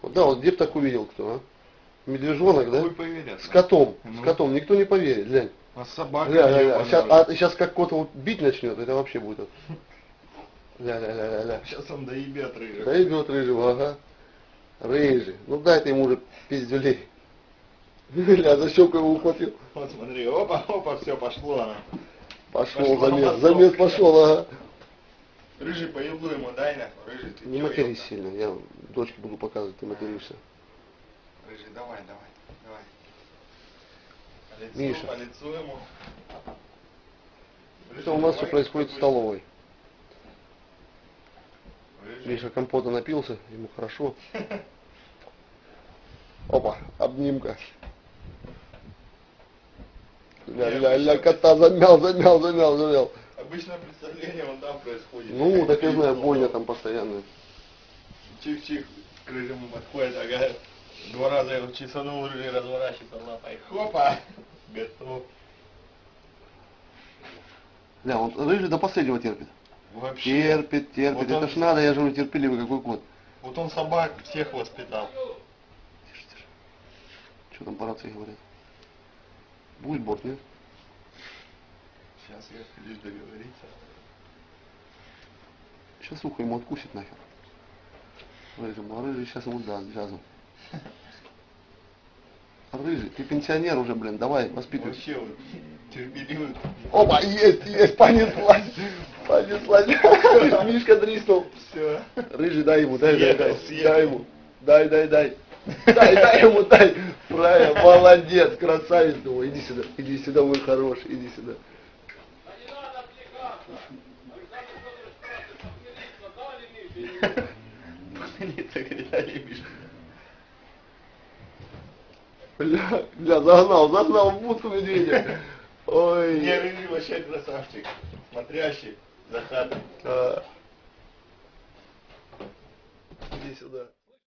Да, вот где б так увидел кто, а? Медвежонок, да? Поверят, С котом, ну. с котом, никто не поверит, глянь. А собака Ля. Сейчас как кот вот бить начнет, это вообще будет. Ля. Сейчас он доебет рыжий. Доебет рыжего, ага. Рыжий. Ну дай ты ему уже пиздюлей. Ля, за щеку его ухватил. Вот смотри, опа, все, пошло она. Пошел замес пошел, ага. Рыжий по еблу ему дай нахуй, рыжий, ты Не чё, матерись ёпта? сильно, я дочке буду показывать, ты материшься. Рыжий, давай. Миша. По лицу ему. Это у нас все происходит в столовой. Рыжий. Миша компота напился, ему хорошо. Опа, обнимка. Ля, кота замял. Обычно представление вон там происходит. Ну, так я знаю, бойня там постоянная. Чих-чих, к рыжему подходит, ага. 2 раза его чесанул, рыжий разворачивается лапой. Хопа! Готов. Ля, он рыжий до последнего терпит. Вообще. Терпит. Вот Это он- ж надо, я же терпеливый какой кот. Вот он собак всех воспитал. Тише. Что там по рации говорят? Будет бот, нет? Сейчас я лишь договориться. Сейчас ухо ему откусит нахер. Рыжему, а рыжий сейчас ему даст джазу. Рыжий, ты пенсионер уже, блин, давай, воспитывай. Вообще вот терпеливый. Опа, есть, понеслась. Мишка дриснул. Все. Рыжий, дай ему, дай Съел. ему. Дай. Дай ему. Правильно, молодец, красавец. Думаю, иди сюда, мой хороший, иди сюда. Пахнется, говорит, дали Миша. Бля, загнал в будку медведя. Ой. Не, рыжий вообще красавчик. Смотрящий за хатой. Иди сюда.